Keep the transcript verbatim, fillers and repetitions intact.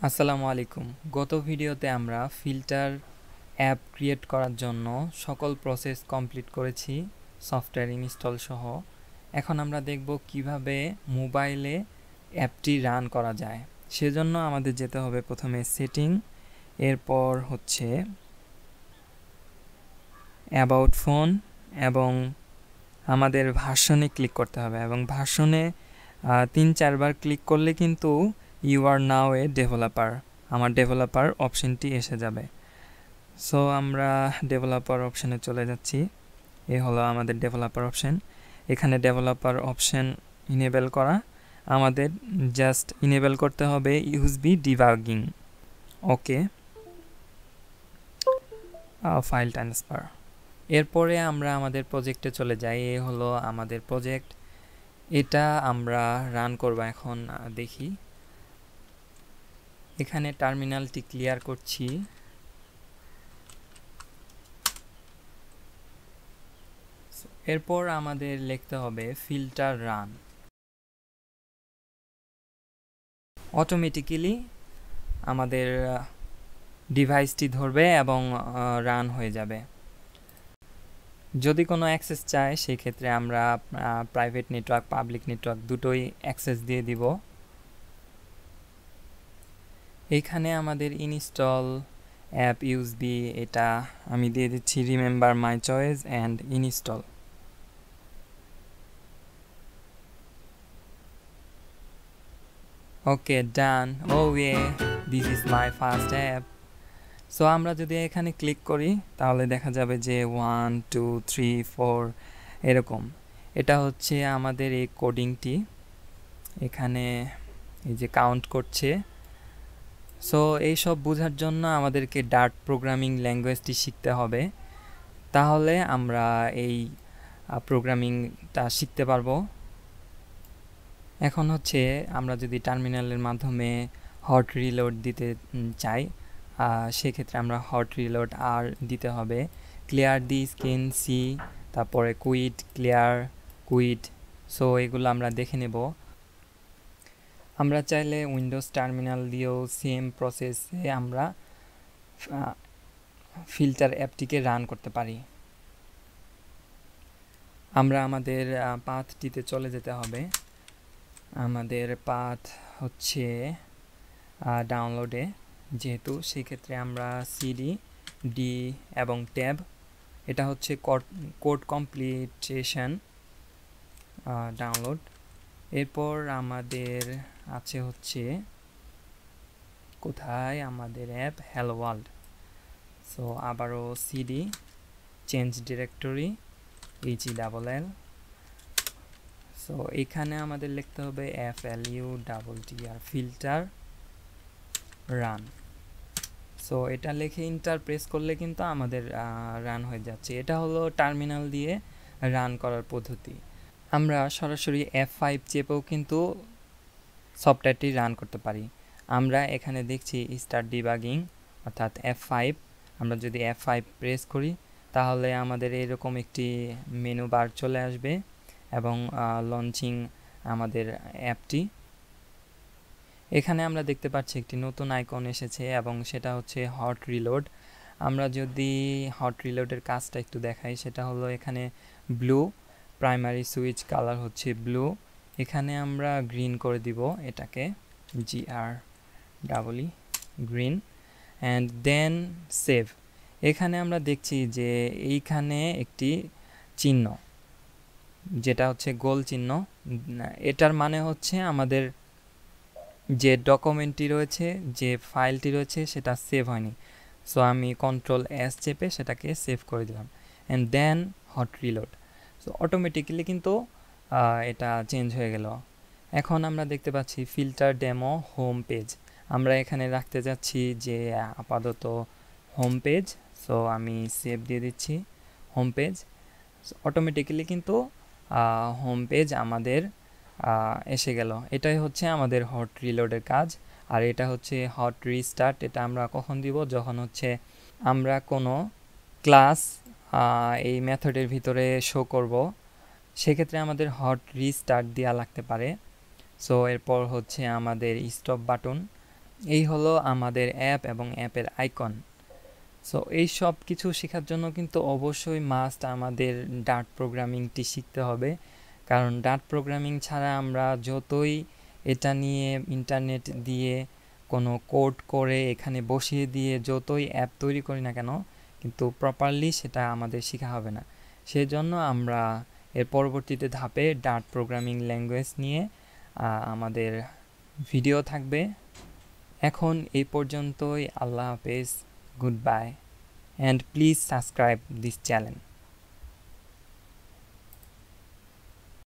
আসসালামু আলাইকুম। গত ভিডিওতে আমরা ফিল্টার অ্যাপ ক্রিয়েট করার জন্য সকল প্রসেস কমপ্লিট করেছি সফটওয়্যার ইনস্টল সহ। এখন আমরা দেখব কিভাবে মোবাইলে অ্যাপটি রান করা যায়। সেজন্য আমাদের যেতে হবে প্রথমে সেটিং, এরপর হচ্ছে অ্যাবাউট ফোন এবং আমাদের ভার্সনে ক্লিক করতে হবে এবং ভার্সনে তিন চারবার ক্লিক করলে কিন্তু you are now a developer আমার ডেভেলপার অপশনটি এসে যাবে। সো আমরা ডেভেলপার অপশনে চলে যাচ্ছি। এ হলো আমাদের ডেভেলপার অপশন। এখানে ডেভেলপার অপশন ইনেবল করা, আমাদের জাস্ট ইনেবল করতে হবে USB debugging. Okay, file transfer. এরপরে আমরা আমাদের প্রজেক্টে চলে যাই। এ হলো আমাদের প্রজেক্ট, এটা আমরা রান করব। এখন দেখি, এখানে টার্মিনালটি ক্লিয়ার করছি। এরপর আমাদের লিখতে হবে ফিল্টার রান। অটোমেটিক্যালি আমাদের ডিভাইসটি ধরবে এবং রান হয়ে যাবে। যদি কোনো অ্যাক্সেস চায় সেই ক্ষেত্রে আমরা প্রাইভেট নেটওয়ার্ক, পাবলিক নেটওয়ার্ক দুটোই অ্যাক্সেস দিয়ে দিব। এইখানে আমাদের ইনস্টল অ্যাপ ইউএসবি, এটা আমি দিয়ে দিচ্ছি remember my choice and install. Okay, done. ও ইয়ে, this is my first app. So আমরা যদি এখানে ক্লিক করি তাহলে দেখা যাবে যে ওয়ান টু থ্রি ফোর এরকম। এটা হচ্ছে আমাদের এই কোডিংটি, এখানে এই যে কাউন্ট করছে। সো এইসব বোঝার জন্য আমাদেরকে ডার্ট প্রোগ্রামিং ল্যাঙ্গুয়েজটি শিখতে হবে, তাহলে আমরা এই প্রোগ্রামিংটা শিখতে পারবো। এখন হচ্ছে আমরা যদি টার্মিনালের মাধ্যমে হট রিলোড দিতে চাই, সেক্ষেত্রে আমরা হট রিলোড আর দিতে হবে। ক্লিয়ার দি স্ক্রিন সি, তারপরে কুইট, ক্লিয়ার, কুইট। সো এগুলো আমরা দেখে নেব। আমরা চাইলে উইন্ডোজ টার্মিনাল দিয়েও সেম প্রসেসে আমরা ফিল্টার অ্যাপটিকে রান করতে পারি। আমরা আমাদের পাথটিতে চলে যেতে হবে। আমাদের পাথ হচ্ছে ডাউনলোডে, যেহেতু সেক্ষেত্রে আমরা সিডি, ডি এবং ট্যাব, এটা হচ্ছে কোড কমপ্লিটেশন ডাউনলোড। এরপর আমাদের আছে হচ্ছে কোথায় আমাদের অ্যাপ, হ্যালো ওয়ার্ল্ড। সো আবারও CD, change directory, H E double L. So এখানে আমাদের লিখতে হবে F L U double T R, filter run. So এটা লিখে ইন্টার প্রেস করলে কিন্তু আমাদের রান হয়ে যাচ্ছে। এটা হলো টার্মিনাল দিয়ে রান করার পদ্ধতি। আমরা সরাসরি এফ ফাইভ চেপেও কিন্তু সফটওয়্যারটি রান করতে পারি। আমরা এখানে দেখছি স্টার্ট ডিবাগিং, অর্থাৎ এফ ফাইভ। আমরা যদি এফ ফাইভ প্রেস করি তাহলে আমাদের এরকম একটি মেনু বার চলে আসবে এবং লঞ্চিং আমাদের অ্যাপটি। এখানে আমরা দেখতে পাচ্ছি একটি নতুন আইকন এসেছে এবং সেটা হচ্ছে হট রিলোড। আমরা যদি হট রিলোডের কাজটা একটু দেখাই, সেটা হলো এখানে ব্লু, প্রাইমারি সুইচ কালার হচ্ছে ব্লু। এখানে আমরা গ্রিন করে দিব এটাকে, G R double E, green. And then save. এখানে আমরা দেখছি যে এইখানে একটি চিহ্ন, যেটা হচ্ছে গোল চিহ্ন। এটার মানে হচ্ছে আমাদের যে ডকুমেন্টটি রয়েছে, যে ফাইলটি রয়েছে সেটা সেভ হয়নি। সো আমি কন্ট্রোল এস চেপে সেটাকে সেভ করে দিলাম। And then hot reload. So automatically কিন্তু এটা চেঞ্জ হয়ে গেল। এখন আমরা দেখতে পাচ্ছি ফিল্টার ডেমো হোম পেজ। আমরা এখানে রাখতে যাচ্ছি যে আপাতত হোম পেজ। সো আমি সেভ দিয়ে দিচ্ছি হোম পেজ। অটোমেটিক্যালি কিন্তু হোম পেজ আমাদের এসে গেল। এটাই হচ্ছে আমাদের হট রিলোডের কাজ। আর এটা হচ্ছে হট রিস্টার্ট। এটা আমরা কখন দিব, যখন হচ্ছে আমরা কোনো ক্লাস এই মেথডের ভিতরে শো করব, সেক্ষেত্রে আমাদের হট রিস্টার্ট দেওয়া লাগতে পারে। সো এরপর হচ্ছে আমাদের স্টপ বাটন। এই হলো আমাদের অ্যাপ এবং অ্যাপের আইকন। সো এই সব কিছু শেখার জন্য কিন্তু অবশ্যই মাস্ট আমাদের ডার্ট প্রোগ্রামিংটি শিখতে হবে, কারণ ডার্ট প্রোগ্রামিং ছাড়া আমরা যতই এটা নিয়ে ইন্টারনেট দিয়ে কোনো কোড করে এখানে বসিয়ে দিয়ে যতই অ্যাপ তৈরি করি না কেন, কিন্তু প্রপারলি সেটা আমাদের শেখা হবে না। সেজন্য আমরা এর পরবর্তীতে ধাপে ডার্ট প্রোগ্রামিং ল্যাঙ্গুয়েজ নিয়ে আমাদের ভিডিও থাকবে। এখন এই পর্যন্তই। আল্লাহ হাফেজ, goodbye, and please subscribe this channel.